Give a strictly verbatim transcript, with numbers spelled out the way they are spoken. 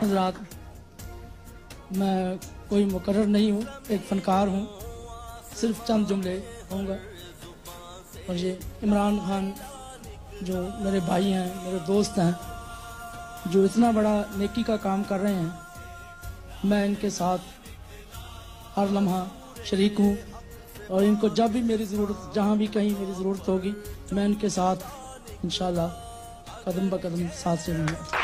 हज़रात, मैं कोई मुकर्रर नहीं हूँ, एक फ़नकार हूँ, सिर्फ चंद जुमले कहूँगा। और ये इमरान खान जो मेरे भाई हैं, मेरे दोस्त हैं, जो इतना बड़ा नेकी का काम कर रहे हैं, मैं इनके साथ हर लम्हा शरीक हूँ। और इनको जब भी मेरी ज़रूरत, जहाँ भी कहीं मेरी ज़रूरत होगी, मैं इनके साथ इंशाअल्लाह कदम ब कदम साथ चलूँगा।